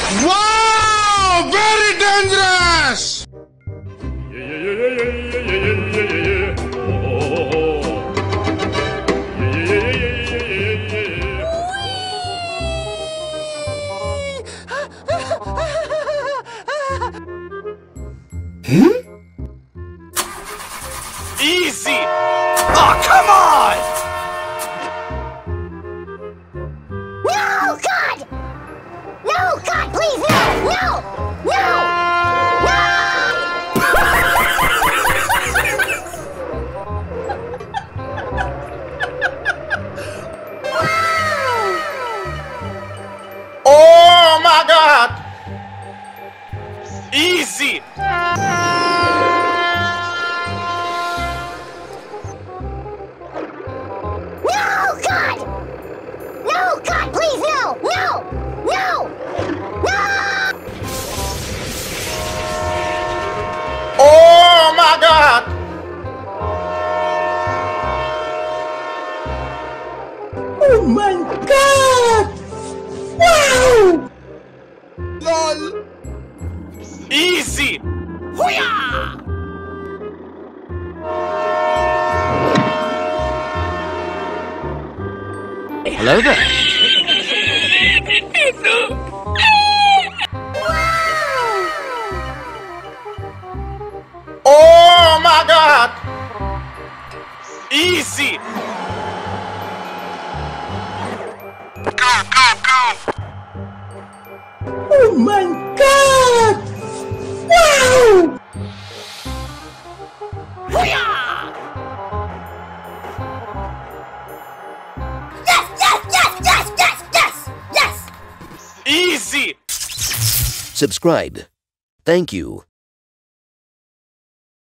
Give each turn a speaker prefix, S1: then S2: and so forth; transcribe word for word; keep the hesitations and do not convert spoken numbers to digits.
S1: Wow! Very dangerous! Hmm?
S2: Easy! Oh, come on!
S3: No, God! No, God, please, no! No! No! No!
S1: Oh my God!
S2: Easy!
S3: No, God! No, God, please, no! No! No! No!
S1: Oh my God!
S4: Oh my God! Wow!
S1: LOL!
S2: Easy!
S3: Hoo-yah!
S5: Hello there.
S1: Oh my God!
S2: Easy!
S4: Oh my God! Wow!
S3: Hoo-yah! Yes, yes, yes, yes, yes, yes, yes!
S2: Easy!
S5: Subscribe. Thank you.